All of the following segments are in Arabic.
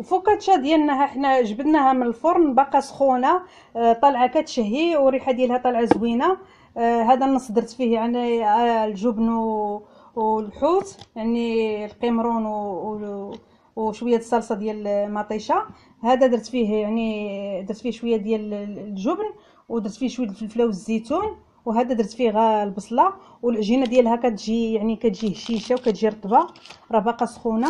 الفوكاتشا ديالنا حنا جبدناها من الفرن باقا سخونه، طالعه كتشهي وريحه ديالها طالعه زوينه. هذا النص درت فيه يعني الجبن والحوت، يعني القمرون وشويه الصلصه ديال مطيشه. هذا درت فيه يعني درت فيه شويه ديال الجبن، ودرت فيه شويه الفلفله والزيتون، وهذا درت فيه غا البصله. والعجينه ديالها كتجي يعني كتجي هشيشه وكتجي رطبه، راه باقا سخونه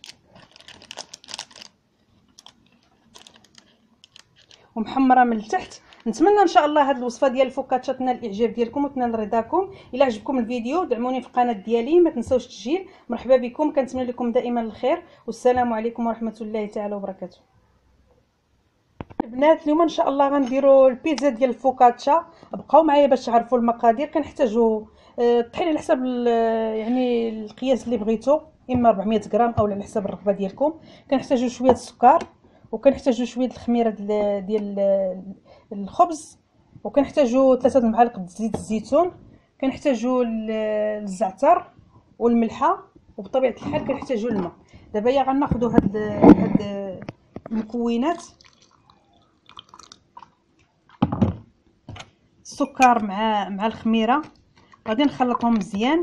ومحمره من التحت. نتمنى ان شاء الله هذه الوصفه ديال الفوكاتشا تنال الاعجاب ديالكم وتنال رضاكم. الا عجبكم الفيديو دعموني في القناه ديالي، ما تنساوش تسجيل. مرحبا بكم، كنتمنى لكم دائما الخير، والسلام عليكم ورحمه الله تعالى وبركاته. البنات اليوم ان شاء الله غنديروا البيتزا ديال الفوكاتشا. بقاو معايا باش تعرفوا المقادير. كنحتاجوا الطحين على حسب يعني القياس اللي بغيتو، اما 400 غرام او على حسب الرغبه ديالكم. كنحتاجوا شويه السكر، وكنحتاجوا شويه الخميره ديال الخبز، وكنحتاجوا 3 معالق زيت الزيتون، كنحتاجوا الزعتر والملحه، وبطبيعه الحال كنحتاجوا الماء. دابا يا غناخذوا هاد المكونات، السكر مع الخميره، غادي نخلطهم مزيان.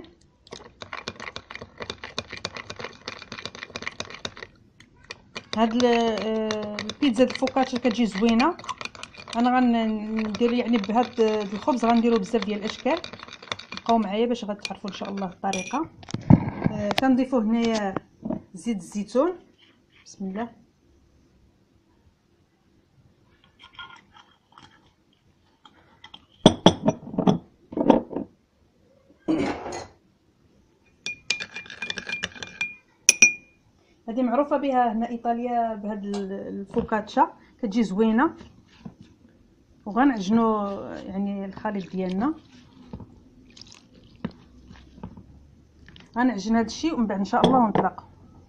هاد البيتزا الفوكاتشا كتجي زوينه. انا غندير يعني بهاد الخبز غنديروا بزاف ديال الاشكال. بقاو معايا باش غتعرفوا ان شاء الله الطريقه. كنضيفوا هنايا زيت الزيتون، بسم الله. هذه معروفه بها هنا ايطاليا بهاد الفوكاتشا، كتجي زوينه. وغنعجنوا يعني الخليط ديالنا، غنعجن هذا الشيء ومن بعد ان شاء الله ونطلق.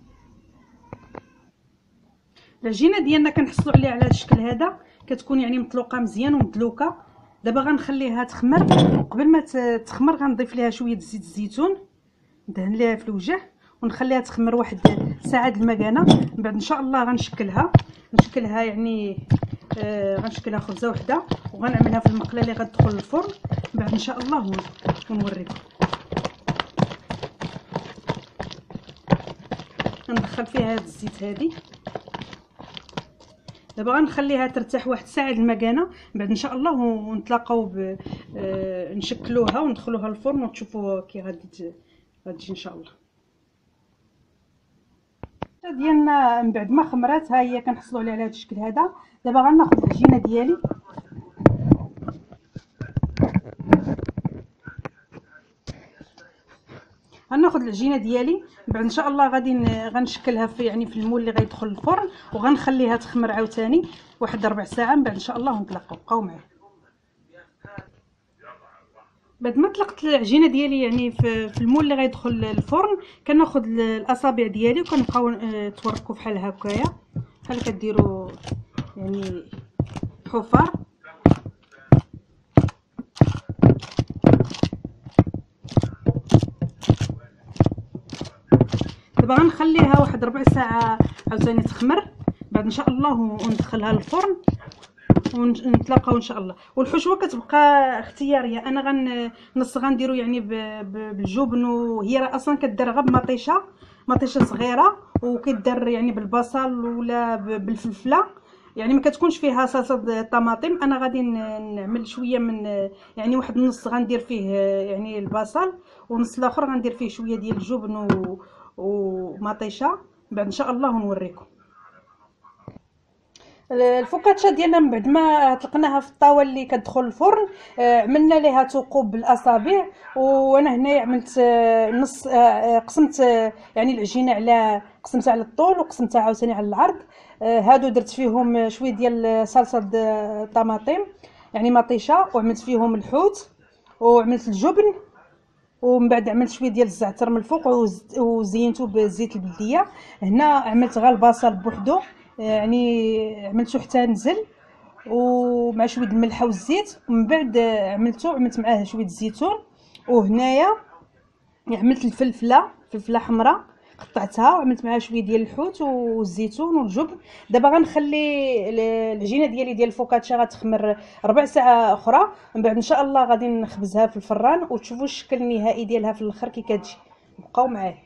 العجينه ديالنا كنحصلوا عليها على هذا الشكل هذا، كتكون يعني مطلوقه مزيان ومدلوكه. دابا غنخليها تخمر، وقبل ما تخمر غنضيف ليها شويه زيت الزيتون، ندهن ليها في الوجه ونخليها تخمر واحد ساعه المكانه. من بعد ان شاء الله غنشكلها يعني غنشكلها خبزه وحده، وغنعملها في المقله اللي غتدخل الفرن. من بعد ان شاء الله ونوريكم. غندخل فيها هذا الزيت هذه. دابا غنخليها ترتاح واحد ساعه المكانه، من بعد ان شاء الله ونتلاقاو نشكلوها وندخلوها الفرن وتشوفوا كي غتجي ان شاء الله. ديالنا من بعد ما خمرات، ها هي كنحصلوا عليها على هذا الشكل هذا. دابا غناخذ العجينه ديالي، من بعد ان شاء الله غنشكلها في يعني في المول اللي غيدخل الفرن، وغنخليها تخمر عاوتاني واحد ربع ساعه. من بعد ان شاء الله نطلقوا. بقاو معايا. بعد ما طلقت العجينه ديالي يعني في المول اللي غيدخل الفرن، كناخذ الاصابع ديالي وكنبقاو توركوا بحال هكايا، بحال كديروا يعني حفر. دابا غنخليها واحد ربع ساعه عاوتاني تخمر، بعد ان شاء الله وندخلها للفرن ونتلاقاو ان شاء الله. والحشوه كتبقى اختياريه. انا نص غنديرو يعني بالجبن، وهي راه اصلا كدار غير مطيشه صغيره، وكيدار يعني بالبصل ولا بالفلفله، يعني ما كتكونش فيها صلصه الطماطم. انا غادي نعمل شويه من يعني واحد النص غندير فيه يعني البصل، ونص الاخر غندير فيه شويه ديال الجبن ومطيشه. بعد ان شاء الله نوريكم. الفوكاتشا ديالنا من بعد ما طلقناها في الطاوه اللي كتدخل الفرن، عملنا ليها ثقوب بالاصابع. وانا هنايا عملت نص قسمت يعني العجينه على قسمتها على الطول وقسمتها عاوتاني على العرض. هادو درت فيهم شويه ديال صلصه الطماطم يعني مطيشه، وعملت فيهم الحوت، وعملت الجبن، ومن بعد عملت شويه ديال الزعتر من الفوق وزينته بزيت البلديه. هنا عملت غير البصل بوحدو، يعني عملته حتى نزل ومع شويه الملحه والزيت، ومن بعد عملت معاه شويه الزيتون. وهنايا عملت فلفله حمراء، قطعتها وعملت معها شويه ديال الحوت والزيتون والجبن. دابا غنخلي العجينه ديالي ديال الفوكاتشا غتخمر ربع ساعه اخرى، من بعد ان شاء الله غادي نخبزها في الفران وتشوفوا الشكل النهائي ديالها في الاخر كي كتجي. بقاو معايا.